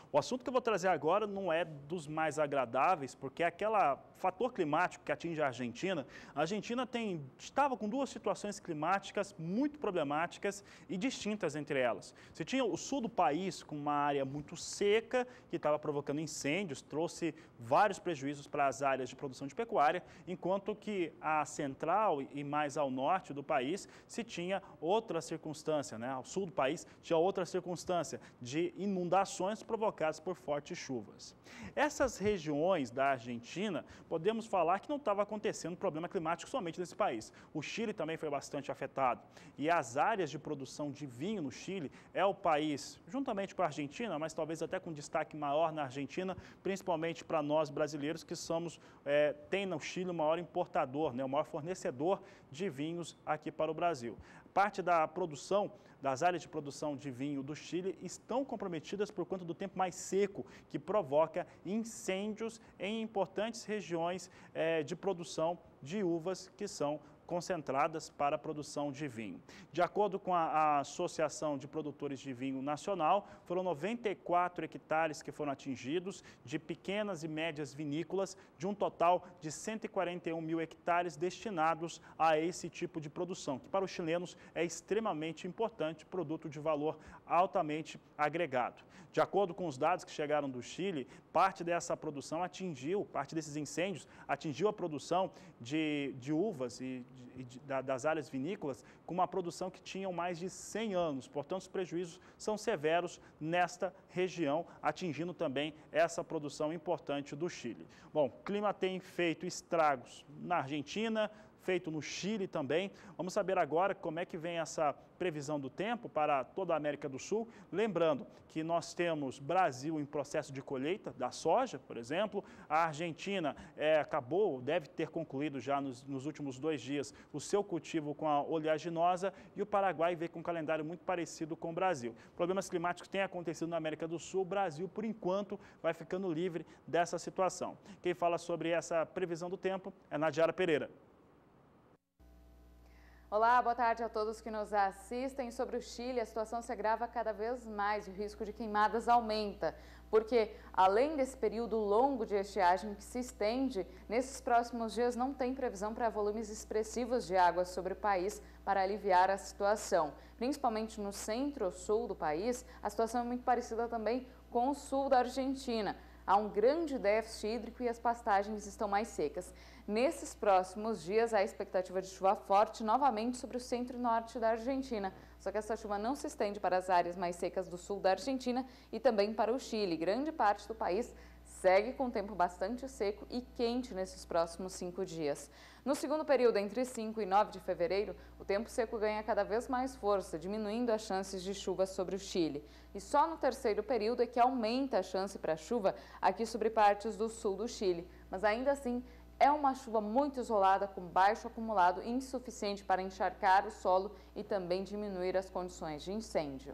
O assunto que eu vou trazer agora não é dos mais agradáveis, porque é aquele fator climático que atinge a Argentina. A Argentina estava com duas situações climáticas muito problemáticas e distintas entre elas. Você tinha o sul do país com uma área muito seca, que estava provocando incêndios, trouxe vários prejuízos para as áreas de produção de pecuária, enquanto que a central e mais ao norte do país se tinha outra circunstância, né? Ao sul do país tinha outra circunstância de inundações provocadas por fortes chuvas. Essas regiões da Argentina, podemos falar que não estava acontecendo problema climático somente nesse país. O Chile também foi bastante afetado. E as áreas de produção de vinho no Chile é o país, juntamente com a Argentina, mas talvez até com destaque maior na Argentina, principalmente para nós brasileiros que tem no Chile o maior importador, né, o maior fornecedor de vinhos aqui para o Brasil. Parte da produção, das áreas de produção de vinho do Chile estão comprometidas por conta do tempo mais seco, que provoca incêndios em importantes regiões de produção de uvas que são concentradas para a produção de vinho. De acordo com a Associação de Produtores de Vinho Nacional, foram 94 hectares que foram atingidos de pequenas e médias vinícolas, de um total de 141 mil hectares destinados a esse tipo de produção, que para os chilenos é extremamente importante, produto de valor altamente agregado. De acordo com os dados que chegaram do Chile, parte dessa produção parte desses incêndios atingiu a produção de uvas das áreas vinícolas com uma produção que tinham mais de 100 anos. Portanto, os prejuízos são severos nesta região, atingindo também essa produção importante do Chile. Bom, o clima tem feito estragos na Argentina, feito no Chile também. Vamos saber agora como é que vem essa previsão do tempo para toda a América do Sul. Lembrando que nós temos Brasil em processo de colheita da soja, por exemplo. A Argentina deve ter concluído já nos últimos 2 dias o seu cultivo com a oleaginosa e o Paraguai vem com um calendário muito parecido com o Brasil. Problemas climáticos têm acontecido na América do Sul. O Brasil, por enquanto, vai ficando livre dessa situação. Quem fala sobre essa previsão do tempo é Nadiara Pereira. Olá, boa tarde a todos que nos assistem. Sobre o Chile, a situação se agrava cada vez mais e o risco de queimadas aumenta, porque além desse período longo de estiagem que se estende, nesses próximos dias não tem previsão para volumes expressivos de água sobre o país para aliviar a situação. Principalmente no centro-sul do país, a situação é muito parecida também com o sul da Argentina. Há um grande déficit hídrico e as pastagens estão mais secas. Nesses próximos dias, há a expectativa de chuva forte novamente sobre o centro e norte da Argentina. Só que essa chuva não se estende para as áreas mais secas do sul da Argentina e também para o Chile. Grande parte do país segue com o tempo bastante seco e quente nesses próximos 5 dias. No segundo período, entre 5 e 9 de fevereiro, o tempo seco ganha cada vez mais força, diminuindo as chances de chuva sobre o Chile. E só no terceiro período é que aumenta a chance para chuva aqui sobre partes do sul do Chile. Mas ainda assim, é uma chuva muito isolada, com baixo acumulado, insuficiente para encharcar o solo e também diminuir as condições de incêndio.